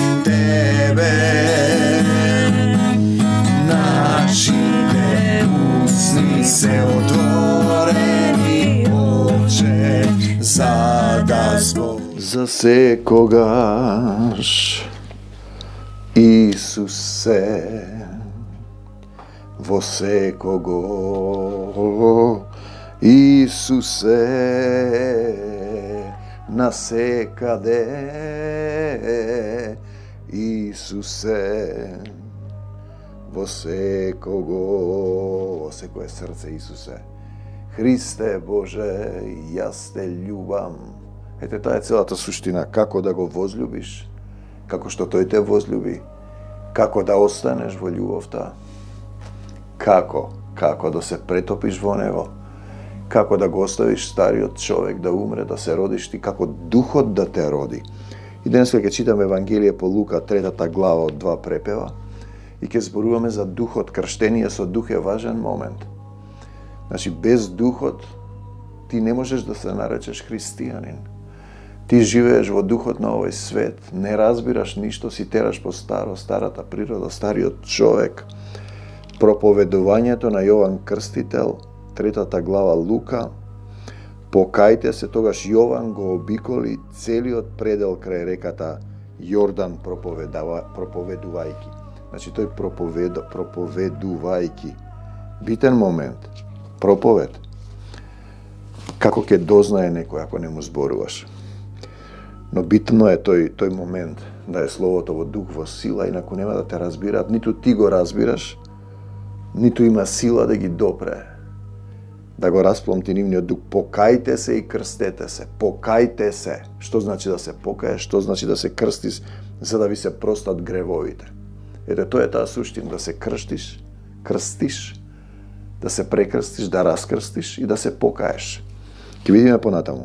Tebe. Našite usni se otvoreni, Oče, za sekogаш, Isuse, vo sekogo, Isuse, nasekade, Isuse, vo sekogo je srce Isuse. Христе Боже, јас те љубам. Ете, таа е целата суштина, како да го возлюбиш, како што тој те возлюби, како да останеш во љубовта, како да се претопиш во него, како да го оставиш стариот човек да умре, да се родиш ти, како духот да те роди. И денес ќе читаме Евангелие по Лука, 3 глава од 2 препева, и ќе зборуваме за духот. Крштение со дух е важен момент. Значи, без духот ти не можеш да се наречеш христијанин. Ти живееш во духот на овој свет, не разбираш ништо, си тераш по старата природа, стариот човек. Проповедувањето на Јован Крстител, 3 глава Лука, покајте се, тогаш Јован го обиколи целиот предел крај реката Јордан проповедувајќи. Значи, тој проповедувајќи. Битен момент. Проповед. Како ќе дознае некој ако не му зборуваш. Но битно е тој момент да е словото во дух, во сила, инаку нема да те разбираат, ниту ти го разбираш, ниту има сила да ги допре, да го распломти нивниот дух. Покајте се и крстете се. Покајте се. Што значи да се покаеш? Што значи да се крстиш, за да ви се простат гревовите? Ете, тоа е таа суштина, да се крстиш, да се прекрстиш, да раскрстиш и да се покаеш. Ќе видиме понатаму.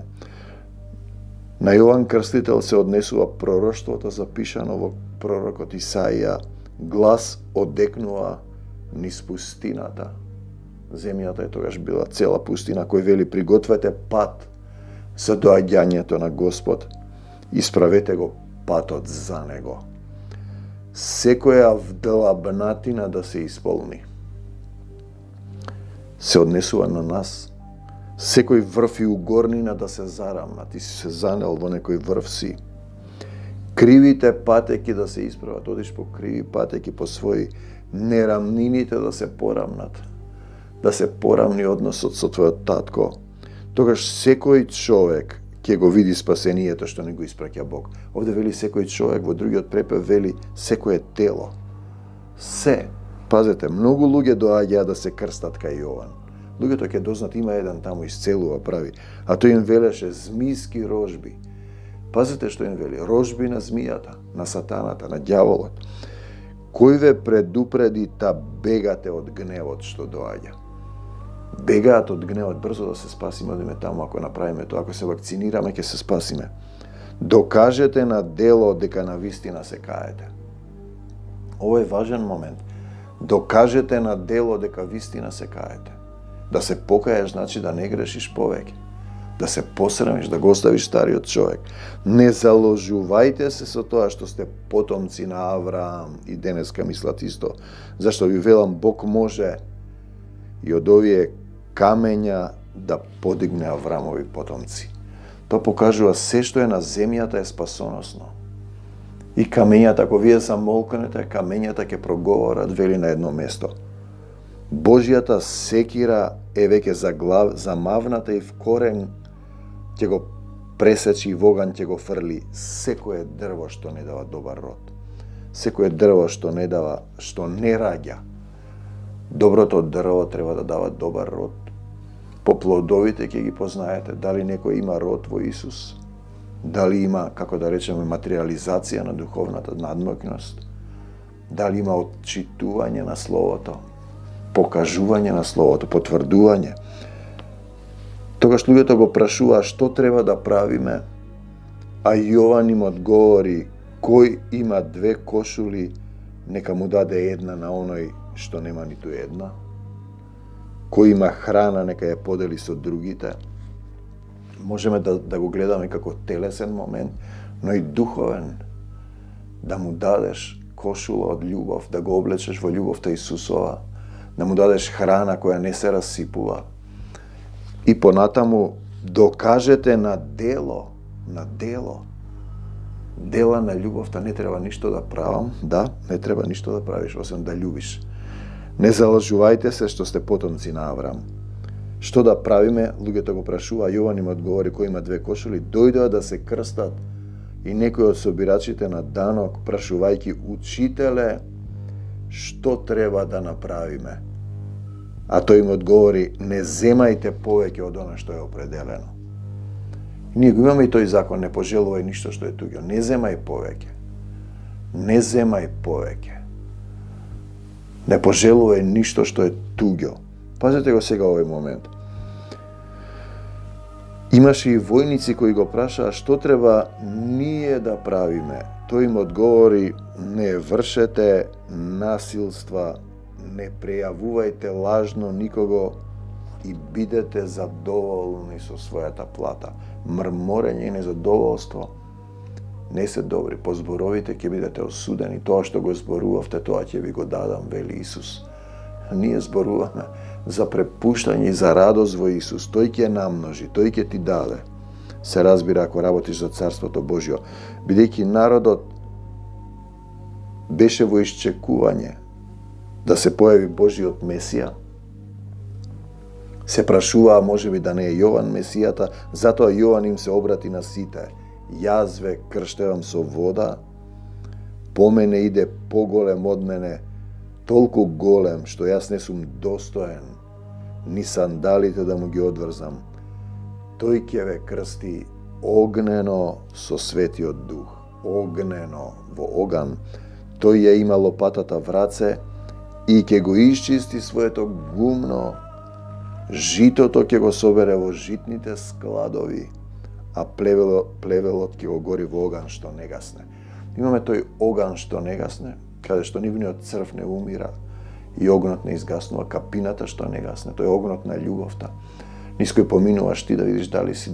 На Јован Крстител се однесува пророштвото запишано во пророкот Исаија. Глас одекнува низ пустината. Земјата е тогаш била цела пустина, кој вели: пригответе пат за доаѓањето на Господ, исправете го патот за него. Секоја вдлабнатина да се исполни. Се однесува на нас. Секој врв и угорнина да се зарамна. Ти си се занел во некој врв си. Кривите патеки да се исправат. Одиш по криви патеки, по своји нерамнините да се порамнат. Да се порамни односот со твојот татко. Тогаш секој човек ќе го види спасението што не го испраќа Бог. Овде вели секој човек, во другиот препев вели секое тело. Се. Пазете, многу луѓе доаѓаа да се крстат кај Јован. Луѓето ќе дознат, има еден таму исцелува, прави. А тој им велеше змијски рожби. Пазете што им вели, рожби на змијата, на сатаната, на ѓаволот. Кој ве предупреди та бегате од гневот што доаѓа? Бегаат од гневот, брзо да се спасиме, одиме таму, ако направиме тоа, ако се вакцинираме, ќе се спасиме. Докажете на дело дека на вистина се каете. Ово е важен момент. Докажете на дело дека вистина се каете. Да се покаеш значи да не грешиш повеќе. Да се посрамиш, да го оставиш стариот човек. Не заложувајте се со тоа што сте потомци на Авраам, и денеска мислат исто. Зашто ви велам, Бог може и од овие камења да подигне Авраамови потомци. Тоа покажува се што е на земјата е спасоносно. И камењата, ако вие замолкнете, камењата ќе проговорат, вели на едно место. Божјата секира е веќе замавната и в корен ќе го пресечи и воган ќе го фрли секое дрво што не дава добар род. Секое дрво што не раѓа. Доброто дрво треба да дава добар род. По плодовите ќе ги познаете дали некој има род во Исус, дали има, како да речеме, материализација на духовната надмокност, дали има отчитување на Словото, покажување на Словото, потврдување. Тогаш луѓето го прашуваа што треба да правиме, а Јован им одговори: кој има 2 кошули, нека му даде една на оној што нема ниту една. Кој има храна, нека ја подели со другите. Можеме да го гледаме како телесен момент, но и духовен. да му дадеш кошула од љубов, да го облечеш во љубовта Исусова, да му дадеш храна која не се расипува. И понатаму докажете на дело, дела на љубовта. Не треба ништо да правам, да, не треба ништо да правиш, освен да љубиш. Не залажувајте се што сте потомци на Аврам. Што да правиме? Луѓето го прашува, Јован им одговори, кој има 2 кошули, дојдоа да се крстат. И некои од собирачите на данок, прашувајќи учителе, што треба да направиме? А тој им одговори, не земајте повеќе од она што е определено. Ние го имаме и тој закон, не пожелувај ништо што е туѓо. Не земај повеќе. Не земај повеќе. Не пожелувај ништо што е туѓо. Пазете го сега овој момент. Имаше и војници кои го прашаа што треба ние да правиме. Тој им одговори, не вршете насилства, не прејавувајте лажно никого и бидете задоволни со својата плата. Мрморење и незадоволство не се добри. По зборовите ќе бидете осудени. Тоа што го зборувавте, тоа ќе ви го дадам, вели Исус. Ние зборуваме за препуштање и за радост во Исус. Тој ќе намножи, тој ќе ти даде. Се разбира ако работиш за Царството Божјо. Бидејќи народот беше во исчекување да се појави Божиот Месија, се прашуваа можеби да не е Јован Месијата, затоа Јован им се обрати на сите. Јас ве крштевам со вода, по мене иде поголем од мене, толку голем што јас не сум достоен ни сандалите да му ги одврзам. Тој ќе ве крсти огнено со Светиот Дух. Огнено во оган. Тој ја има лопатата в раце и ќе го исчисти своето гумно. Житото ќе го собере во житните складови, а плевелот ќе го гори во оган што не гасне. Имаме тој оган што не гасне, каде што нивниот црв не умира и огнот не изгаснува, капината што не гасне, тој огнот на љубовта. Низ кој поминуваш ти да видиш дали си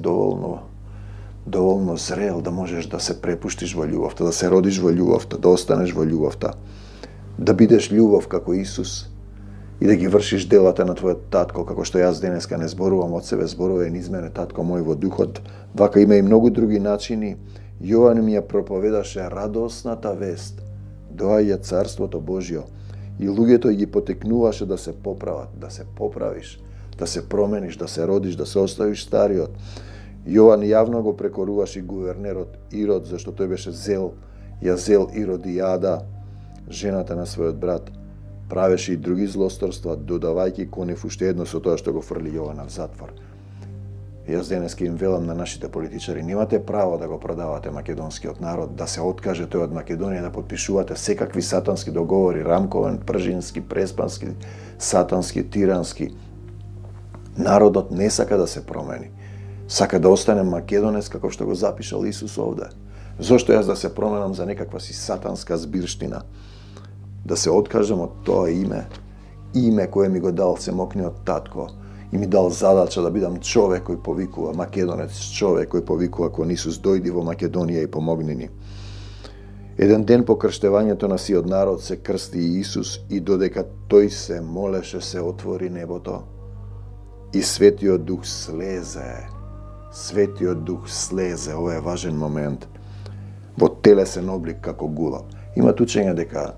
доволно зрел да можеш да се препуштиш во љубовта, да се родиш во љубовта, да останеш во љубовта, да бидеш љубов како Исус и да ги вршиш делата на твојот татко, како што јас денеска не зборувам од себе, зборува низ мене татко мој во духот. Вака има и многу други начини. Јован ми ја проповедаше радосната вест. Доаѓа Царството Божјо и луѓето ги потекнуваше да се поправат, да се поправиш, да се промениш, да се родиш, да се оставиш стариот. Јован јавно го прекоруваше гувернерот Ирод, зашто тој беше зел Иродијада, жената на својот брат. Правеше и други злосторства, додавајќи конев уште едно со тоа што го фрли Јована в затвор. Јас денеска им велам на нашите политичари, немате право да го продавате македонскиот народ, да се откаже тој од Македонија, да подпишувате секакви сатански договори, рамковен, пржински, преспански, сатански, тирански. Народот не сака да се промени. Сака да остане македонец како што го запишал Исус овде. Зошто јас да се променам за некаква си сатанска збирштина? Да се откажам од тоа име кое ми го дал семокниот татко и ми дал задача да бидам човек кој повикува, македонец, човек кој повикува кон Исус, дојди во Македонија и помогни ни. Еден ден по крштевањето на сиот народ се крсти Исус и додека тој се молеше се отвори небото и Светиот Дух слезе. Светиот Дух слезе, ова е важен момент, во телесен облик како гулаб. Има учење дека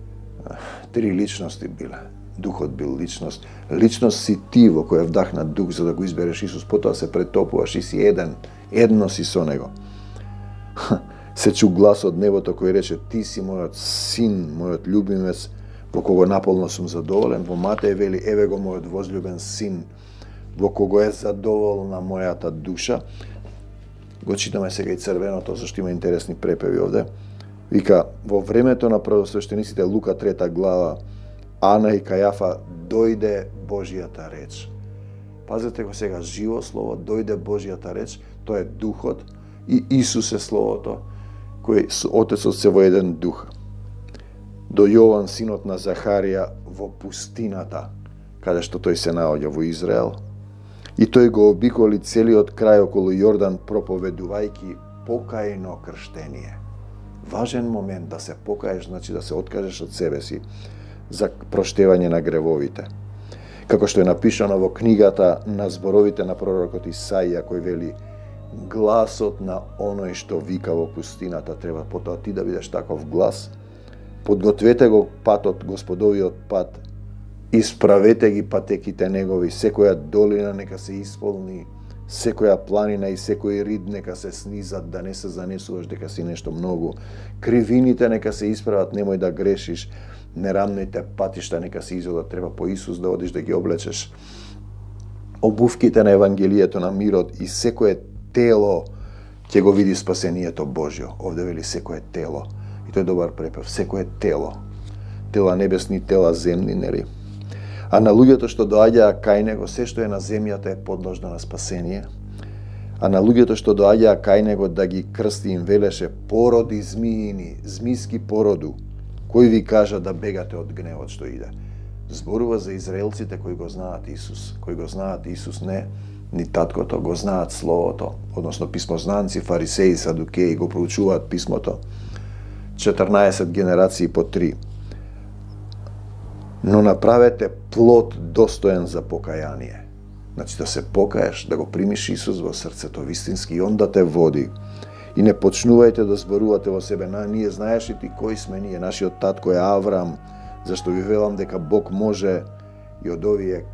3 личности биле. Духот бил личност. Личност си ти во која вдахна дух за да го избереш Исус, потоа се претопуваш и си едно си со него. Се чу глас од небото кој рече, ти си мојот син, мојот љубимец, во кого наполно сум задоволен. Во Матеј вели, еве го мојот возљубен син, во кого е задоволна мојата душа. Го читаме сега и црвеното, зашто има интересни препеви овде. Вика, во времето на првосвештениците, Лука 3 глава, Ана и Кајафа, дојде Божјата реч. Пазете го сега, живо слово, дојде Божјата реч, тоа е Духот и Исус е Словото, кој со Отецот се во еден дух. До Јован, синот на Захарија, во пустината, каде што тој се наоѓа во Израел, и тој го обиколи целиот крај околу Јордан, проповедувајќи покајно крштение. Важен момент да се покаеш, значи да се откажеш од себе си за проштевање на гревовите. Како што е напишано во книгата на зборовите на пророкот Исаија, кој вели: гласот на оној што вика во пустината, треба потоа ти да бидеш таков глас. Подгответе го патот, Господовиот пат, исправете ги патеките негови, секоја долина нека се исполни, секоја планина и секој рид нека се снизат, да не се занесуваш дека си нешто многу. Кривините нека се исправат, немој да грешиш. Нерамните патишта нека се изодат, треба по Исус да одиш да ги облечеш. Обувките на Евангелието на мирот и секое тело ќе го види спасението Божјо. Овде вели секое тело. И тој е добар препев. Секое тело. Тела небесни, тела земни, нели? А на луѓето што доаѓаа кај него, се што е на земјата е подложно на спасение. А на луѓето што доаѓаа кај него да ги крсти, им велеше: породи змиини, змиски породу, кој ви кажа да бегате од гневот што иде. Зборува за израелците кои го знаат Исус. Кои го знаат Исус, не ни таткото, го знаат Словото, односно писмознанци, фарисеи, садукеи го проучуваат писмото. 14 генерации по 3. Но направете плод достоен за покаяние. Значи да се покаеш, да го примиш Исус во срцето вистински и он да те води. И не почнувајте да зборувате во себе: ние знаеш ли ти кои сме ние, нашиот татко е Аврам, зашто ви велам дека Бог може и од овие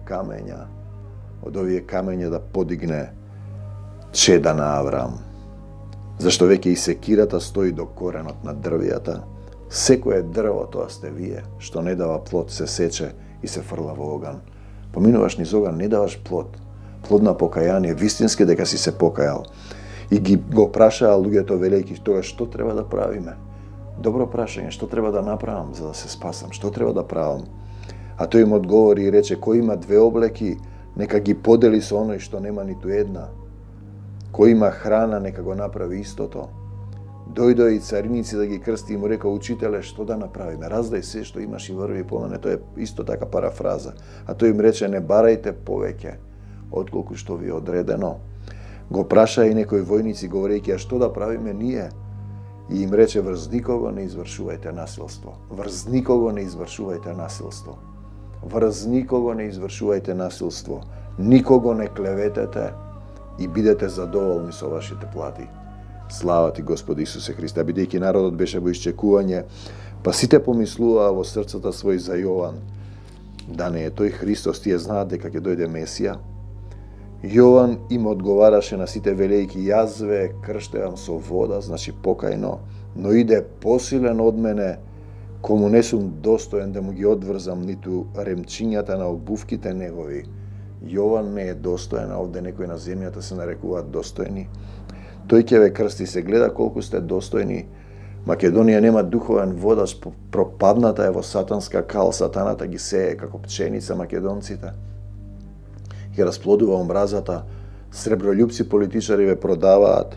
камења да подигне чеда на Аврам. Зашто веќе и секирата стои до коренот на дрвијата. Секое дрво, тоа сте вие, што не дава плод, се сече и се фрла во оган. Поминуваш низ оган, не даваш плод. Плод на покаяние, вистински дека си се покајал. И ги го прашаа луѓето велејќи тоа: што треба да правиме? Добро прашање, што треба да направам за да се спасам? Што треба да правам? А тој им одговори и рече: кој има 2 облеки, нека ги подели со оној што нема ниту една. Кој има храна, нека го направи истото. Дојдоа и цариници да ги крсти и му река: учителе, што да направиме? Раздај се што имаш и врви по мене. Тоа е исто така парафраза. А тој им рече: не барајте повеќе отколку што ви е одредено. Го праша и некои војници говорејќи: а што да правиме ние? И им рече: врз никого не извршувајте насилство. Врз никого не извршувајте насилство. Врз никого не извршувајте насилство. Никого не клеветете и бидете задоволни со вашите плати. Слава ти, Господи Исусе Христе. Бидејќи народот беше во исчекување, па сите помислуваа во срцата свој за Јован: да не е тој Христос, тие знаат дека ќе дојде Месија. Јован им одговараше на сите велејќи: јас ве крштевам со вода, значи покајно, но иде посилен од мене, кому не сум достоен да му ги одврзам ниту ремчињата на обувките негови. Јован не е достоен, а овде некои на земјата се нарекуваат достојни. Тој ќе ве крсти, се гледа колку сте достојни. Македонија нема духовен водач, пропадната е во сатанска кал, сатаната ги сее како пченица македонците. Ќе расплодува омразата, сребролюбци политичари ве продаваат.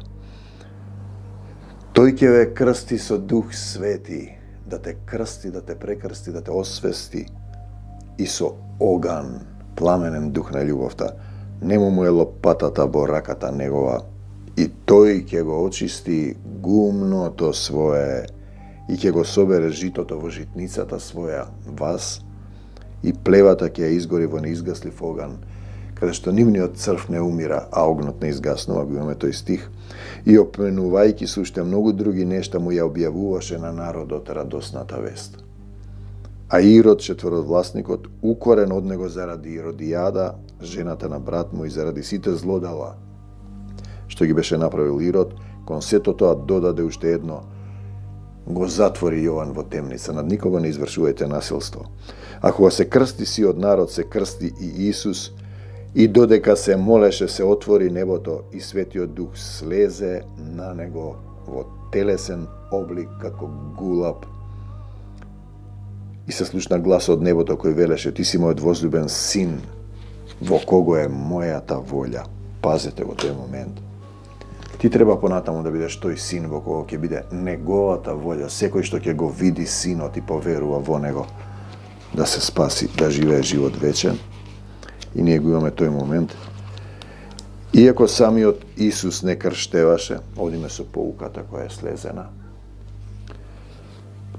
Тој ќе ве крсти со Дух Свети, да те крсти, да те прекрсти, да те освести, и со оган, пламенен дух на љубовта. Нему му е лопатата во раката негова, и тој ќе го очисти гумното свое и ќе го собере житото во житницата своја, вас, и плевата ќе ја изгори во неизгаслив оган, каде што нивниот црв не умира, а огнот не изгаснува, го имаме тој стих. И опменувајќи се уште многу други нешта, му ја објавуваше на народот радосната вест. А Ирод, четворовласникот, укорен од него заради Иродијада, жената на брат му, и заради сите злодела што ги беше направил Ирод, кон сето тоа додаде уште едно: го затвори Јован во темница. Над никого не извршувајте насилство. А кога се крсти сиот народ, се крсти и Исус, и додека се молеше, се отвори небото и Светиот Дух слезе на него во телесен облик како гулаб. И се слушна глас од небото кој велеше: ти си мојот возлюбен син, во кого е мојата волја. Пазете во тој момент. Ти треба понатаму да бидеш тој син во кого ќе биде неговата волја. Секој што ќе го види синот и поверува во него, да се спаси, да живее живот вечен. И ние го имаме тој момент. Иако самиот Исус не крштеваше, одиме со поуката која е слезена.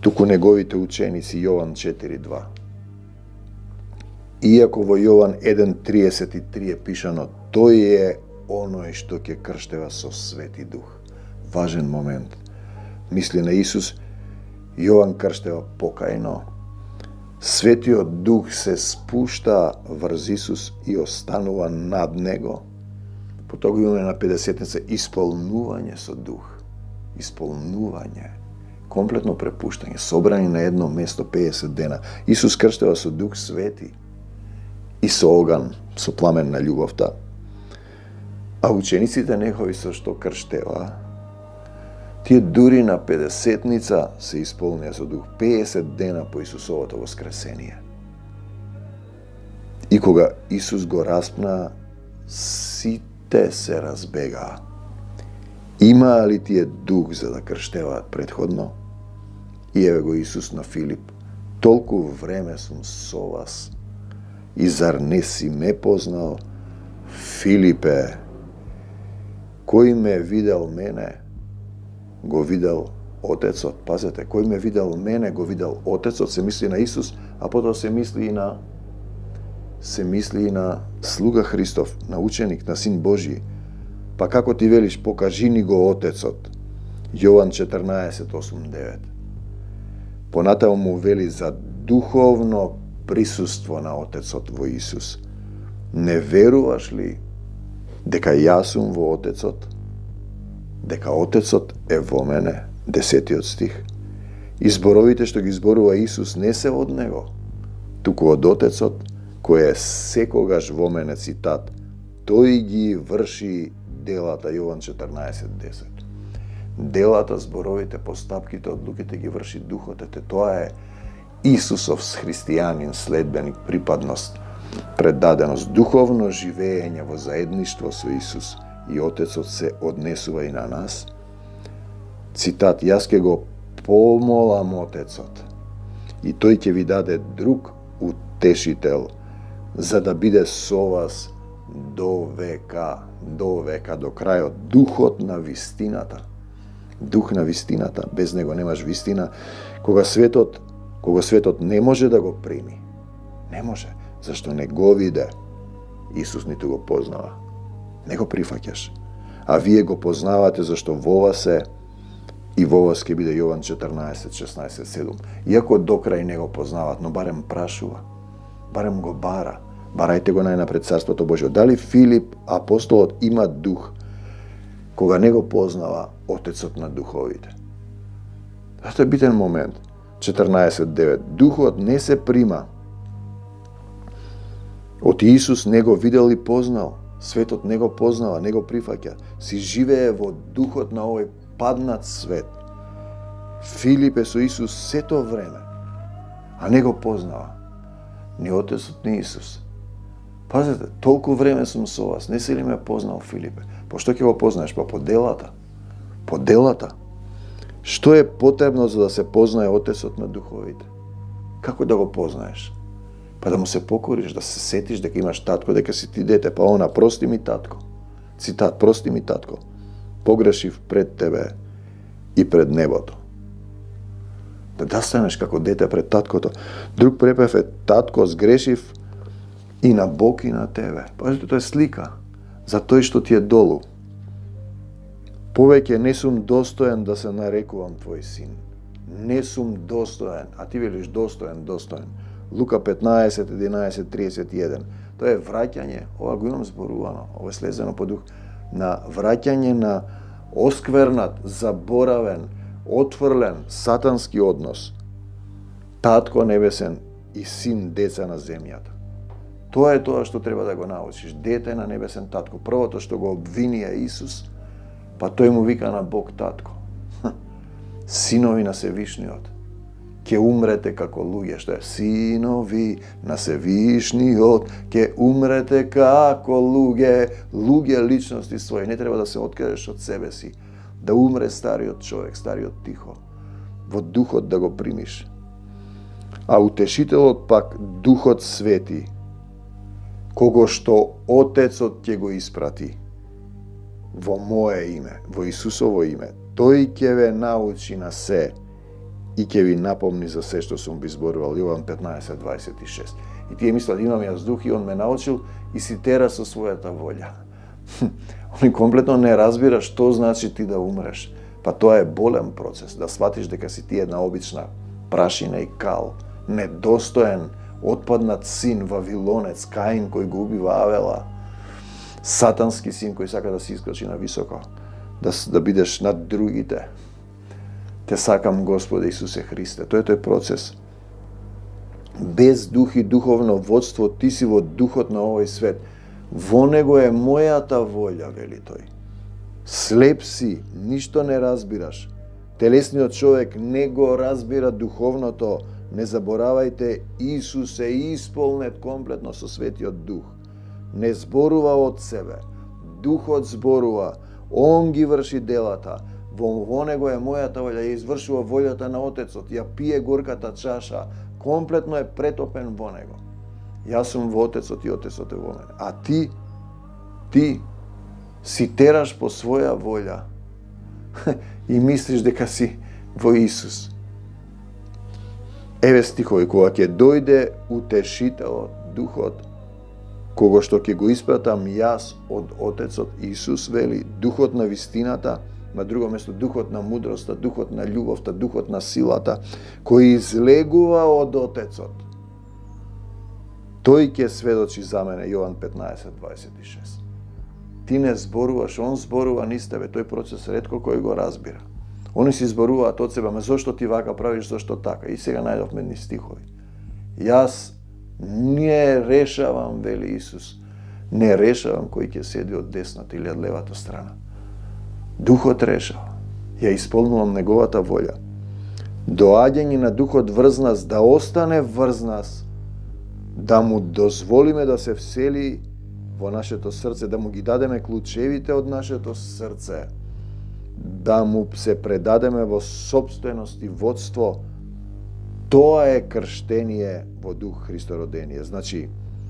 туку неговите ученици. Јован 4:2. Иако во Јован 1:33 е пишано, тој е оној што ќе крштева со Свети Дух. Важен момент. Мисли на Исус, Јован крштева покајно. Светиот Дух се спушта врз Исус и останува над него. Потоа го имаме на 50-ница исполнување со Дух. Исполнување. Комплетно препуштање. Собрани на едно место 50 дена. Исус крштева со Дух Свети и со оган, со пламен на љубовта. А учениците негови со што крштева, тие дури на 50-ница се исполнија со Дух 50 дена по Исусовото воскресение. И кога Исус го распна, сите се разбегаа. Имаа ли тие Дух за да крштеваат предходно? И еве го Исус на Филип. Толку време сум со вас. И зар не си ме познал? Филипе, кој ме видел мене, го видел Отецот. Пазете, кој ме видел мене, го видел Отецот, се мисли на Исус, а потоа се мисли и на слуга Христов, на ученик, на Син Божи. Па како ти велиш, покажи ни го Отецот. Јован 14:8-9. Понатаму му вели за духовно присуство на Отецот во Исус. Не веруваш ли дека јас сум во Отецот? Дека Отецот е во мене? 10 стих. И зборовите што ги зборува Исус не се од него, туку од Отецот, кој е секогаш во мене, цитат. Тој ги врши делата, Јован 14:10. Делата, зборовите, постапките, одлуките ги врши Духот. Тоа е Исусов христијанин, следбеник, припадност, предаденост, духовно живење во заедништво со Исус и Отецот се однесува и на нас. Цитат, јас ќе го помолам Отецот и тој ќе ви даде друг утешител, за да биде со вас до века, до крајот, Духот на вистината. Дух на вистината, без него немаш вистина, кога светот не може да го прими. Не може, зашто не го виде. Исус ниту го познава. Не го прифаќаш. А вие го познавате зашто во вас е и во вас ќе биде. Јован 14:16-7. Иако до крај не го познават, но барем прашува. Барем го бара. Барајте го најнапред Царството Божјо. Дали Филип, апостолот, има дух кога не го познава Отецот на духовите? Това е битен момент. 14:9. Духот не се прима. Од Исус не го видел и познал. Светот не го познава, не го прифаќа. Си живее во духот на овој паднат свет. Филип е со Исус сето време, а не го познава. Ни Отецот, ни Исус. Пазете, толку време сум со вас, не си ли ме познал, Филипе? По што ќе го познаеш? Па по делата. По делата. Што е потребно за да се познае Отецот на духовите? Како да го познаеш? Па да му се покориш, да се сетиш дека имаш татко, дека си ти дете, па она, прости ми татко. Цитат, прости ми татко. Погрешив пред тебе и пред небото. Да станеш како дете пред таткото. Друг препев е, татко, сгрешив и на Бог и на тебе. Пазите, тоа е слика за тој што ти е долу. Повеќе не сум достоен да се нарекувам твој син. Не сум достоен, а ти велиш достоен. Лука 15:11-31. Тоа е враќање, ова го имам зборувано, ова е слезено по дух, на враќање на осквернат, заборавен, отфрлен, сатански однос. Татко небесен и син деца на земјата. Тоа е тоа што треба да го научиш. Дете на небесен татко. Првото што го обвини е Исус, па тој му вика на Бог татко. Синови на Севишниот. Ке умрете како луѓе, што е синови на Севишниот, ке умрете како луѓе личности своји. Не треба да се откажеш од себе си, да умре стариот човек, стариот тихо, во духот да го примиш. А утешителот пак Духот Свети, кого што Отецот ќе го испрати во мое име, во Исусово име, тој ќе ве научи на се и ќе ви напомни за се што сум ви зборувал. Јован 15:26. И тие мислат, имам јас дух и он ме научил и си тера со својата волја. Они комплетно не разбира што значи ти да умреш. Па тоа е болен процес, да сватиш дека си ти една обична прашина и кал, недостоен, отпаднат син, вавилонец, Каин кој го убива Авела, сатански син кој сака да се искачи на високо, да бидеш над другите. Те сакам, Господе Исусе Христе. Тој е тој процес. Без дух и духовно водство, ти си во духот на овој свет. Во него е мојата волја, вели тој. Слеп си, ништо не разбираш. Телесниот човек не го разбира духовното. Не заборавајте, Исус е исполнет комплетно со Светиот Дух. Не зборува од себе. Духот зборува. Он ги врши делата. Во него е мојата волја, ја извршува волјата на Отецот, ја пие горката чаша, комплетно е претопен во него. Јас сум во Отецот и Отецот е во мене. А ти си тераш по своја волја и мислиш дека си во Исус. Еве стихови, кога ќе дојде утешителот, Духот, кого што ќе го испратам јас од Отецот, Исус вели, Духот на вистината, на друго место Духот на мудроста, Духот на љубовта, Духот на силата, кој излегува од Отецот. Тој ќе сведочи за мене, Јован 15:26. Ти не зборуваш, он зборува низ тебе, тој процес ретко кој го разбира. Они си зборуваат од себе, ама зошто ти вака правиш, зошто така? И сега најдовме ни стихови. Јас не решавам, вели Исус, не решавам кој ќе седи од десната или од левата страна. Духот решава. Ја исполнувам неговата волја. Доаѓање на Духот врз нас, да остане врз нас, да му дозволиме да се всели во нашето срце, да му ги дадеме клучевите од нашето срце, да му се предадеме во собственост и водство, тоа е крштение во Дух Христородение. Значи,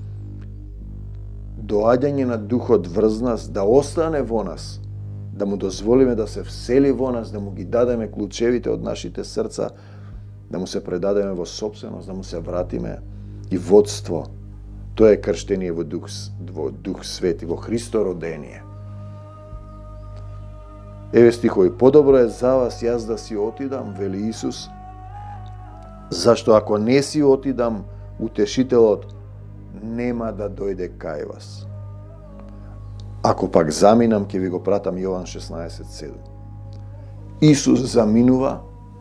доаѓање на Духот врз нас, да остане во нас, да му дозволиме да се всели во нас, да му ги дадеме клучевите од нашите срца, да му се предадеме во собственост, да му се вратиме и водство. Тоа е крштение во Дух Свети, во Христородение. Еве стихови, подобро е за вас јас да си отидам, вели Исус, зашто ако не си отидам, утешителот нема да дојде кај вас. Ако пак заминам, ќе ви го пратам, Јован 16:7. Исус заминува,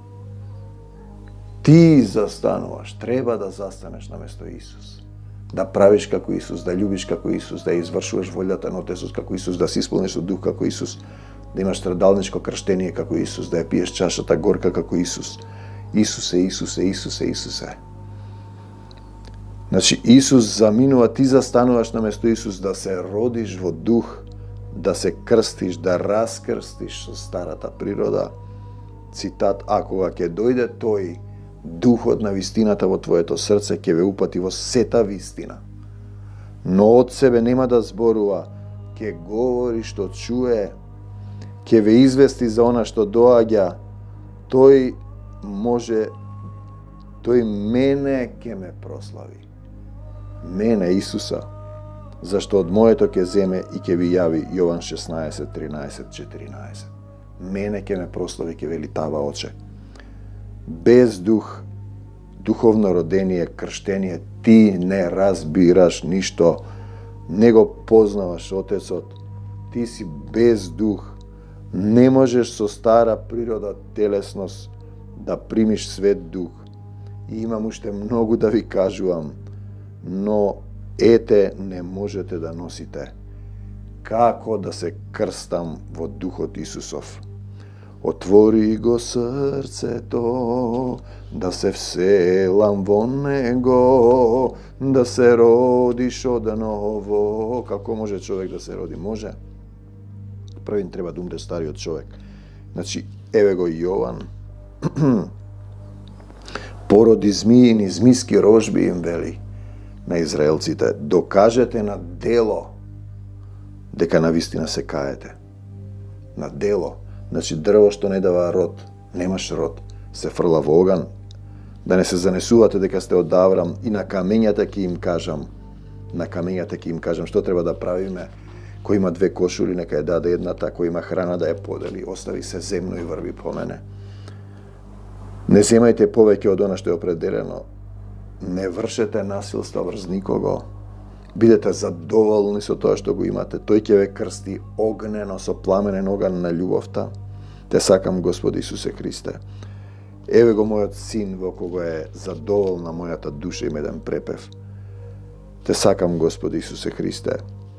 ти застануваш, треба да застанеш на место Исус. Да правиш како Исус, да љубиш како Исус, да извршуваш волјата на Отецот како Исус, да се исполниш од Дух како Исус, да имаш страдалничко крштение како Исус, да ја пиеш чашата горка како Исус. Исусе, Исусе, Исусе, Исусе. Значи, Исус заминува, ти застануваш на место Исус, да се родиш во Дух, да се крстиш, да раскрстиш со старата природа. Цитат, а кога ќе дојде тој, Духот на вистината во твоето срце ќе ве упати во сета вистина. Но од себе нема да зборува, ќе говори што чуе, ќе ве извести за она што доаѓа, тој мене ќе ме прослави. Мене, Исуса, зашто од моето ќе земе и ќе ви јави, Јован 16:13-14. Мене ќе ме прослави, ќе вели тава оче. Без дух, духовно родение, крштение, ти не разбираш ништо, не го познаваш Отецот, ти си без дух, не можеш со стара природа, телесност, да примиш свет дух. И имам уште многу да ви кажувам, но ете не можете да носите. Како да се крстам во Духот Исусов? Отвори го срцето, да се вселам во него, да се родиш одново. Како може човек да се роди? Може. Првин треба да умре стариот човек. Значи, еве го Јован. Породи змиини, змиски рожби им вели на израелците. Докажете на дело дека навистина се каете. На дело. Значи, дрво што не дава род, немаш род. се фрла во оган, да не се занесувате дека сте од Аврам и на камењата ќе им кажам, што треба да правиме. Кој има 2 кошули, нека ја даде едната, кој има храна да ја подели, остави се земно и врви по мене. Не земајте повеќе од она што е определено. Не вршете насилство врз никого. Бидете задоволни со тоа што го имате. Тој ќе ве крсти огнено со пламенен оган на љубовта. Те сакам, Господи Исусе Христе. Еве го мојот син во кого е задоволна мојата душа, има еден препев. Те сакам, Господи Исусе Христе.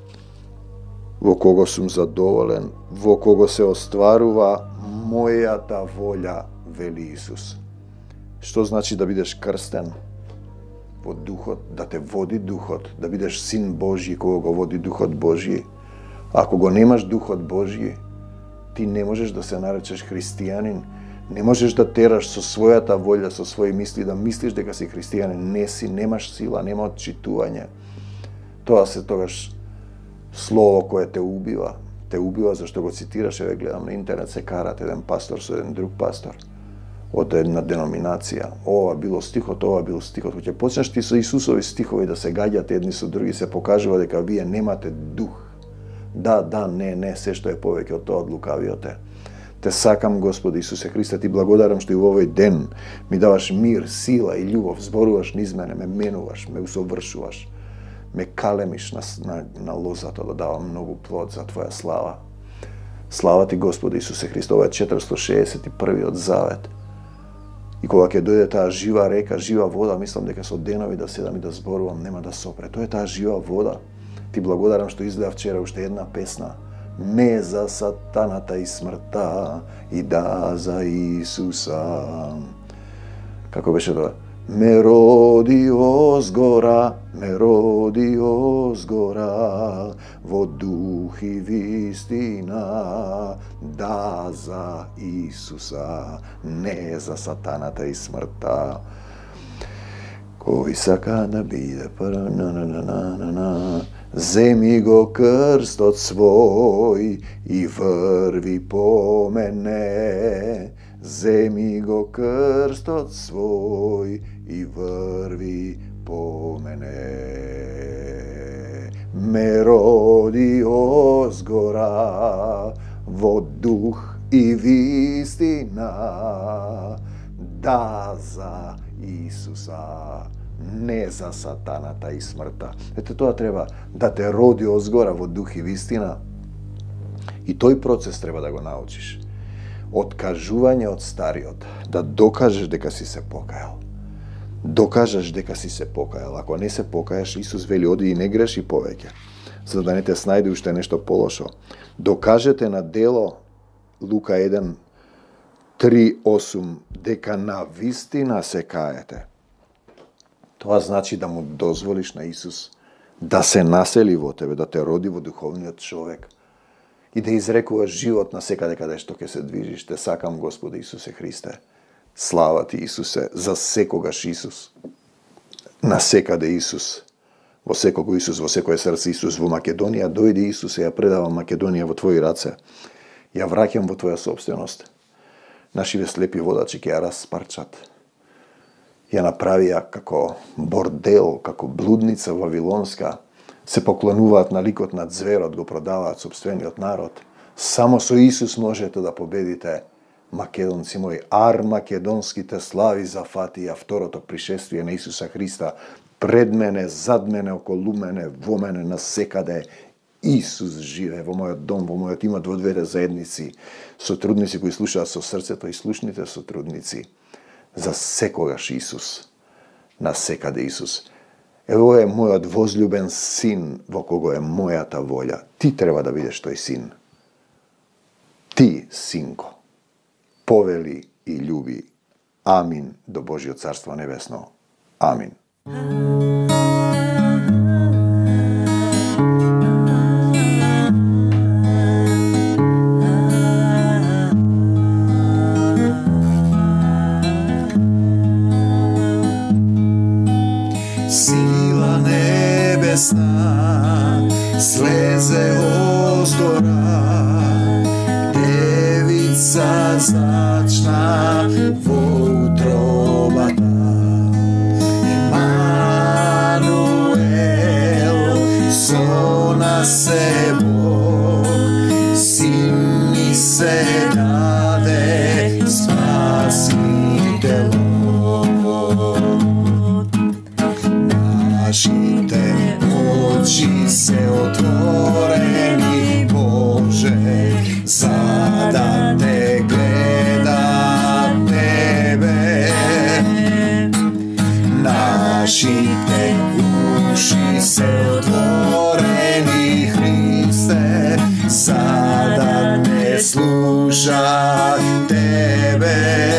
Во кого сум задоволен, во кого се остварува мојата волја, вели Исус. Што значи да бидеш крстен? Во Духот, да те води Духот, да бидеш син Божји, кого го води Духот Божји. Ако го немаш Духот Божји, ти не можеш да се наречеш христијанин, не можеш да тераш со својата волја, со своји мисли, да мислиш дека си христијанин. Не си, немаш сила, нема отчитување. Тоа се тогаш слово кое те убива. Те убива зашто го цитираш, еве гледам на интернет, се карат еден пастор со еден друг пастор од една деноминација. Ова било стихот, ова бил стихот. Ќе почнеш ти со Исусови стихови да се гаѓате едни со други, се покажува дека вие немате дух. Да, не, се што е повеќе од тоа од лукавиот е. Те сакам, Господи Исусе Христе, ти благодарам што и во овој ден ми даваш мир, сила и љубов, зборуваш низ мене, ме менуваш, ме усовршуваш, ме калемиш на лозата да давам многу плод за Твоја слава. Слава ти, Господи Исусе Христе, ова е 461-иот завет. И кога ќе дојде таа жива река, жива вода, мислам дека со денови да седам и да зборувам, нема да сопре. Тоа е таа жива вода. Ти благодарам што изгледа вчера уште една песна. Не за сатаната и смртта, и да за Исуса. Како беше тоа? Ме роди озгора, во дух и вистина, да за Исуса, не за сатаната и смртта. Кој сака да биде земи го крстот свој и врви по мене. Земи го крстот свој и врви по мене. Ме роди озгора во дух и вистина, да за Исуса, не за сатаната и смртта. Ете тоа треба да те роди озгора во дух и вистина. И тој процес треба да го научиш. Откажување од стариот, да докажеш дека си се покајал. Докажеш дека си се покајал. Ако не се покајаш, Исус вели оди и не греши повеќе, за да не те снајде уште нешто полошо. Докажете на дело, Лука 1:3-8, дека на вистина се каете. Тоа значи да му дозволиш на Исус да се насели во тебе, да те роди во духовниот човек и да изрекуваш живот на секаде каде што ќе се движиш. Те сакам, Господи Исусе Христе. Слава ти, Исусе, за секогаш Исус. На секаде Исус. Во секого Исус, во секое срце Исус. Во Македонија дојде Исус и ја предавам Македонија во Твои раце. Ја враќам во Твоја собственост. Нашиве слепи водачи ќе ја распарчат. Ја направија како бордел, како блудница вавилонска. Се поклонуваат на ликот на зверот, го продаваат собствениот народ. Само со Исус можете да победите, македонци мои. Македонските слави зафатија второто пришествие на Исуса Христа. Пред мене, зад мене, околу мене, во мене, насекаде. Исус живе во мојот дом, во мојот имот, во двете заедници. Сотрудници кои слушаат со срцето и слушните сотрудници. За секогаш Исус. Насекаде Исус. Ево е мојот возлюбен син во кого е мојата волја. Ти треба да бидеш тој син. Ти, синко, повели и љуби. Амин до Божјиот царство небесно. Амин. Сила небесна слезе озгора, девица зачна во Našite uši se otvoreni, Hriste, sada te sluša tebe